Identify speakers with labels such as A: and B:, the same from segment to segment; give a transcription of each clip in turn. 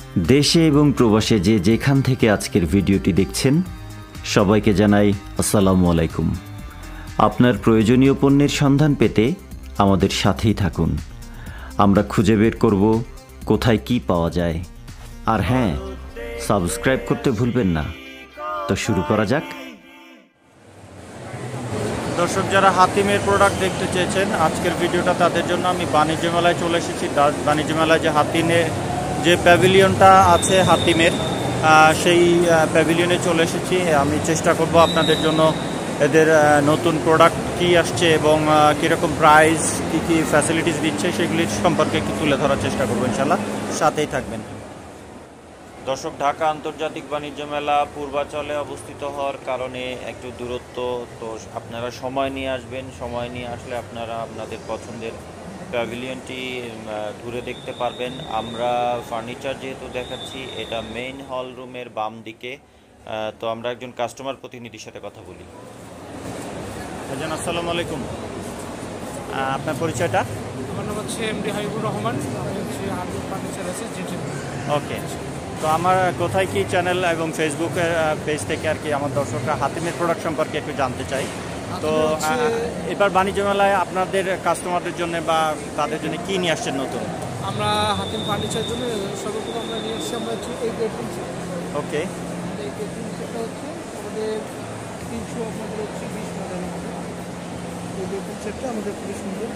A: দেশে এবং প্রবাসে যে যেখান থেকে আজকের ভিডিওটি দেখছেন সবাইকে জানাই আসসালামু আলাইকুম। আপনার প্রয়োজনীয় পণ্যের সন্ধান পেতে আমাদের সাথেই থাকুন। আমরা খুঁজে বের করব কোথায় কি পাওয়া যায়। আর হ্যাঁ, সাবস্ক্রাইব করতে ভুলবেন না। তো শুরু করা যাক।
B: দর্শক যারা হাতিমের প্রোডাক্ট দেখতে চেয়েছেন, আজকের ভিডিওটা তাদের জন্য। আমি বাণিজ্য মেলায় চলে এসেছি। বাণিজ্য মেলায় যে হাতিমের যে প্যাভিলিয়নটা আছে হাতিমের, সেই প্যাভিলিয়নে চলে এসেছি। আমি চেষ্টা করব আপনাদের জন্য এদের নতুন প্রোডাক্ট কি আসছে এবং কীরকম প্রাইস, কী কী ফ্যাসিলিটিস দিচ্ছে সেগুলির সম্পর্কে একটু তুলে ধরার চেষ্টা করবো। ইনশাল্লাহ সাথেই থাকবেন। দর্শক, ঢাকা আন্তর্জাতিক বাণিজ্য মেলা পূর্বাচলে অবস্থিত হওয়ার কারণে একটু দূরত্ব, তো আপনারা সময় নিয়ে আসবেন। সময় নিয়ে আসলে আপনারা আপনাদের পছন্দের প্যাভিলিয়নটি ঘুরে দেখতে পারবেন। আমরা ফার্নিচার যেহেতু দেখাচ্ছি, এটা মেইন হল রুমের বাম দিকে। তো আমরা একজন কাস্টমার প্রতিনিধির সাথে কথা বলি। ভাইজান আসসালামু আলাইকুম, আপনার পরিচয়টা?
C: আমার নাম হচ্ছে এমডি হাবিবুর রহমান। আমি হচ্ছে হাতিম ফার্নিচার আছে জিটি। ওকে।
B: তো আমার কোথায় কি চ্যানেল এবং ফেসবুকের পেজ থেকে আর কি আমার দর্শকরা হাতিমের প্রোডাক্ট সম্পর্কে একটু জানতে চাই। তো এবার বাণিজ্য মেলায় আপনাদের কাস্টমারদের জন্য বা তাদের জন্য কি নিয়ে আসছেন নতুন?
C: আমরা হাতিম ফার্নিচার জন্য সর্বপ্রথম আমরা নিয়ে আসছি আমরা হচ্ছে এই বেডরুম সেট।
B: ওকে।
C: এই বেডরুম সেটটা হচ্ছে আমাদের 300 আপনাদের হচ্ছে 20 মডেল। এই বেডরুম সেটটা আমাদের খুবই সুন্দর।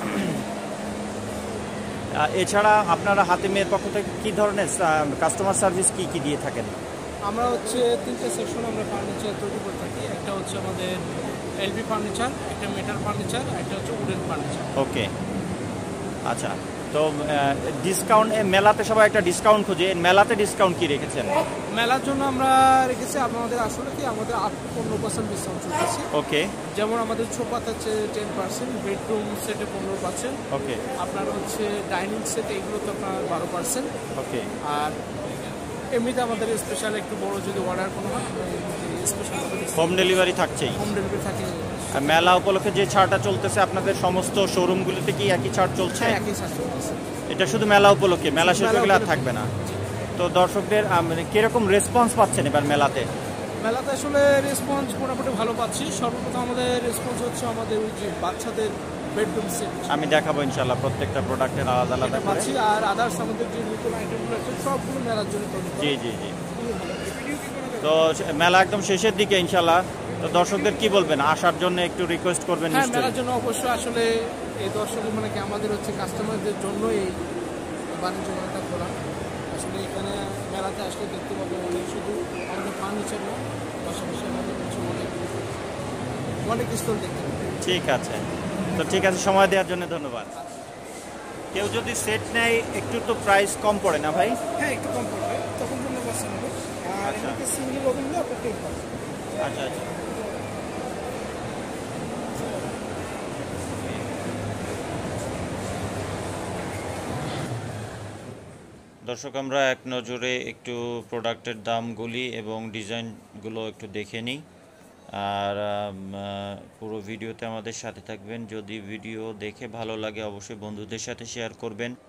B: এছাড়া আপনারা হাতিমের পক্ষ থেকে কী ধরনের কাস্টমার সার্ভিস কি কি দিয়ে থাকেন?
C: আমরা হচ্ছে 3টে সেকশন আমরা ফার্নিচার তৈরি করে থাকি। একটা হচ্ছে আমাদের এলবি ফার্নিচার, একটা মেটাল ফার্নিচার, একটা হচ্ছে উডেন ফার্নিচার।
B: ওকে, আচ্ছা। তো ডিসকাউন্ট, মেলাতে সবাই একটা ডিসকাউন্ট খুঁজে, মেলাতে ডিসকাউন্ট কি রেখেছেন?
C: মেলার জন্য আমরা রেখেছি আমাদের আসলে কি আমাদের আপ টু 15% ডিসকাউন্ট চলছে।
B: ওকে। যেমন
C: আমাদের সোফাতে হচ্ছে 10%, বেডরুম সেটে 15%।
B: ওকে।
C: আপনার হচ্ছে ডাইনিং সেট এগুলোতে আপনার 12%।
B: ওকে।
C: আর এমনিতে আমাদের স্পেশাল একটু বড় যদি অর্ডার কোনো হয় স্পেশাল
B: হোম ডেলিভারি থাকছেই।
C: হোম ডেলিভারি থাকে।
B: আর মেলা উপলক্ষে যে ছাড়টা চলতেছে আপনাদের সমস্ত শোরুমগুলিতে কি একই ছাড় চলছে?
C: একই ছাড় চলতেছে।
B: এটা শুধু মেলা উপলক্ষে, মেলা শেষ হয়ে গেলে আর থাকবে না। তো দর্শকদের কিরকম রেসপন্স পাচ্ছেন এবার মেলাতে?
C: মেলাতে আসলে রেসপন্স মোটামুটি ভালো পাচ্ছি। সর্বপ্রথম আমাদের রেসপন্স হচ্ছে আমাদের ওই যে বাচ্চাদের বেডরুম সেট
B: আমি দেখাবো ইনশাল্লাহ প্রত্যেকটা প্রোডাক্টের আলাদা আলাদা
C: পাচ্ছি। আর আদার্স আমাদের যে নতুন আইটেমগুলো আছে সবগুলো মেলার জন্য তৈরি।
B: জি জি জি। তো মেলা একদম শেষের দিকে ইনশাল্লাহ। তো দর্শকদের কি বলবেন, আসার জন্য একটু রিকোয়েস্ট করবেন?
C: হ্যাঁ, মেলার জন্য অবশ্যই আসলে এই দর্শক মানে কি আমাদের হচ্ছে কাস্টমারদের জন্য এই বাণিজ্য মেলাটা খোলা। আসলে এখানে মেলাতে আসলে দেখতে পাবেন অনেক, শুধু আমাদের ফার্নিচার না, পাশাপাশি আমাদের কিছু অনেক স্টল দেখতে পাবেন।
B: ঠিক আছে, তো ঠিক আছে, সময় দেওয়ার জন্য ধন্যবাদ। কেউ যদি সেট নেয় একটু তো প্রাইস কম পড়ে না ভাই?
C: হ্যাঁ, একটু কম পড়বে, তখন 15% হবে। আর এটাকে সিঙ্গেল ওভেন নিলে আপনার 10%।
B: আচ্ছা আচ্ছা। দর্শক, আমরা এক নজরে একটু প্রোডাক্টের দামগুলি এবং ডিজাইনগুলো একটু দেখে নিই। আর পুরো ভিডিওতে আমাদের সাথে থাকবেন। যদি ভিডিও দেখে ভালো লাগে অবশ্যই বন্ধুদের সাথে শেয়ার করবেন।